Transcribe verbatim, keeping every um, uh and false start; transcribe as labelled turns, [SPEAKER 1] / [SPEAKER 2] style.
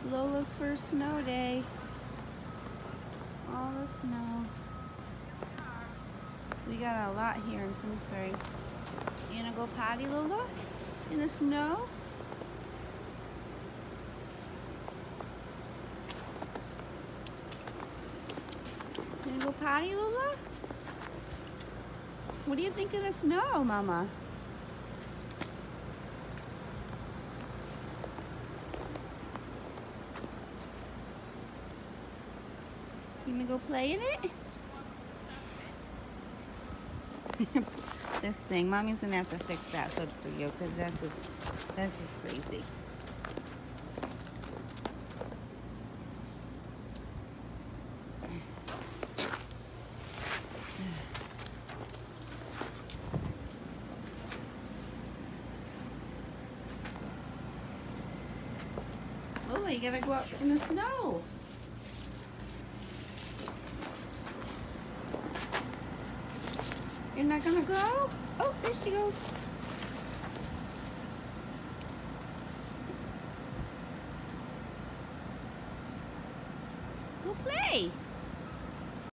[SPEAKER 1] Lola's first snow day. All the snow. We got a lot here in Simsbury. You gonna go potty, Lola? In the snow? You gonna go potty, Lola? What do you think of the snow, Mama? You gonna go play in it? This thing, Mommy's gonna have to fix that hood for you because that's a, that's just crazy. Lola, you gotta go out in the snow. You're not gonna go? Oh, there she goes. Go play.